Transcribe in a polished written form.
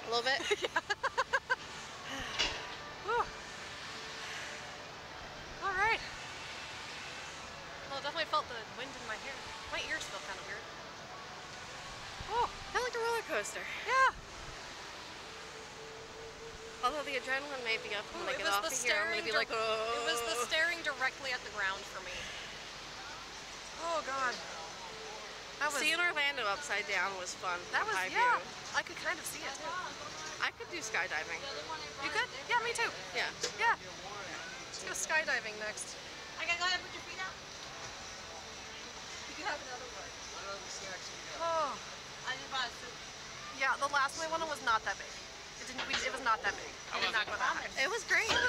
A little bit? All right. Well, I definitely felt the wind in my hair. My ears feel kind of weird. Oh, Kind of like a roller coaster. yeah. Although the adrenaline may be up when I It get was off the of here, I'm going to be like, oh. It was the staring directly at the ground for me. Oh God. That was. Seeing Orlando upside down was fun. That was, high yeah. view. I could kind of see it too. I could do skydiving. You could? Yeah, me too. Yeah. Yeah. Let's go skydiving next. I gotta go ahead and put your feet up. You can have another one. Oh. I just bought a soup. Yeah, the last one I went on was not that big. It was not that big. I did not go that high. It was great.